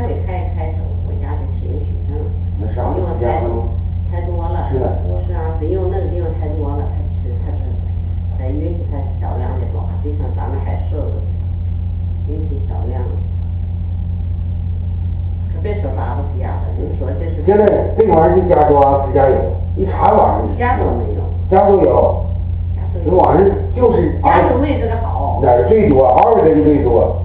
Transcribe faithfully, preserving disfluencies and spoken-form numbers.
还得开开手，回家就情绪上了。 那上用的太多太多了。 是的。 是啊，费用那个地方太多了，他是他是，再允许他销量的多，就像咱们还是允许销量。可别说啥都是假的，你说这是。 现在这块儿是加州啊，自驾游，你查网上。 加州没有。 加州有。你网上就是。 加州没这个好。 哪儿最多？奥尔根最多。